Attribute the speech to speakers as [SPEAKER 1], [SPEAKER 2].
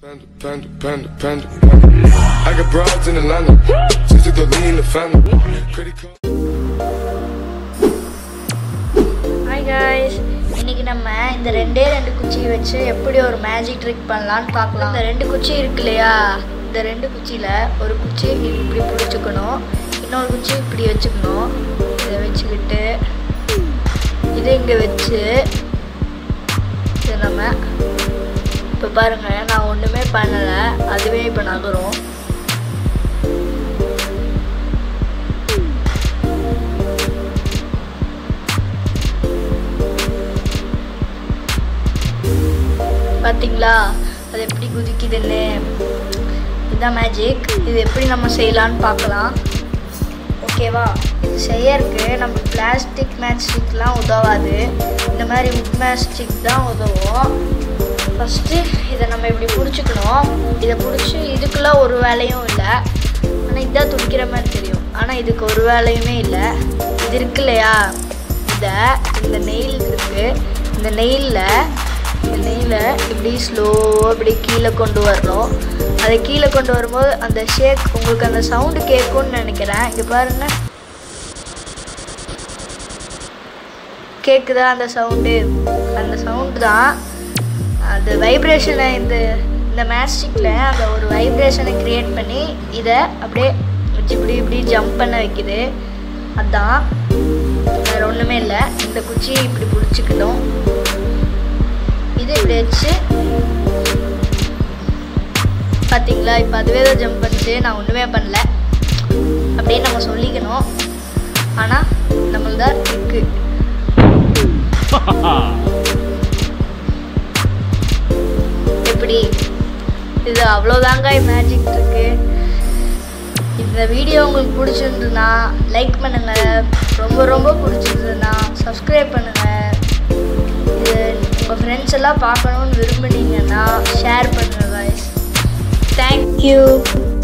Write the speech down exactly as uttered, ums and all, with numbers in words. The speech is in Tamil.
[SPEAKER 1] Panda, panda, panda, panda, panda. I got broads in Atlanta. Just to lean the family. Credit card.
[SPEAKER 2] Hi guys, இன்னைக்கு நம்ம இந்த ரெண்டே ரெண்டு குச்சி வச்சு எப்படி ஒரு மேஜிக் ட்ரிக் பண்ணலாம்னு பார்க்கலாம். இந்த ரெண்டு குச்சி இருக்கு இல்லையா, இந்த ரெண்டு குச்சியில ஒரு குச்சி இப்படி பிடிச்சுக்கணும், இன்னொரு குச்சி இப்படி வச்சுக்கணும். இதை வச்சுக்கிட்டு இதை இங்கே வச்சு இதை நம்ம இப்போ பாருங்கள், நான் ஒன்றுமே பண்ணலை, அதுவே இப்போ நகரும். பார்த்தீங்களா அது எப்படி குதிக்குதுன்னு? இதுதான் மேஜிக். இது எப்படி நம்ம செய்யலான்னு பார்க்கலாம். ஓகேவா? இது செய்யறதுக்கு நம்ம பிளாஸ்டிக் மேஜிக்லாம் உதவாது, இந்த மாதிரி உட் மேஜிக் தான் உதவும். ஃபஸ்ட்டு இதை நம்ம இப்படி பிடிச்சிக்கணும். இதை பிடிச்சி இதுக்குள்ளே ஒரு வேலையும் இல்லை, ஆனால் இதுதான் துடிக்கிற மாதிரி தெரியும், ஆனால் இதுக்கு ஒரு வேலையுமே இல்லை. இது இருக்கு இல்லையா, இதை இந்த நெயில் இருக்குது, இந்த நெயிலில் இந்த நெயிலை இப்படி ஸ்லோவாக இப்படி கீழே கொண்டு வரணும். அதை கீழே கொண்டு வரும்போது அந்த ஷேக் உங்களுக்கு அந்த சவுண்டு கேட்கும்னு நினைக்கிறேன். இங்கே பாருங்க, கேட்குதா அந்த சவுண்டு? அந்த சவுண்டு தான் அந்த வைப்ரேஷனை, இந்த இந்த மேஜிக்கில் அந்த ஒரு வைப்ரேஷனை க்ரியேட் பண்ணி இதை அப்படியே வச்சு இப்படி இப்படி ஜம்ப் பண்ண வைக்குது. அதுதான், வேறு ஒன்றுமே இல்லை. இந்த குச்சியை இப்படி பிடிச்சிக்கணும், இது இப்படி வச்சு பார்த்தீங்களா, இப்போ அதுவே தான் ஜம்ப் பண்ணிச்சு, நான் ஒன்றுமே பண்ணல அப்படின்னு நம்ம சொல்லிக்கணும். ஆனால் நம்மள்தான் இருக்கு. எப்படி? இது அவ்வளோதாங்க மேஜிக் இருக்கு. இந்த வீடியோ உங்களுக்கு பிடிச்சிருந்துன்னா லைக் பண்ணுங்கள், ரொம்ப ரொம்ப பிடிச்சிருந்ததுன்னா சப்ஸ்கிரைப் பண்ணுங்கள். இது உங்கள் ஃப்ரெண்ட்ஸ் எல்லாம் பார்க்கணுன்னு விரும்புனீங்கன்னா ஷேர் பண்ணுங்கள் guys. Thank you.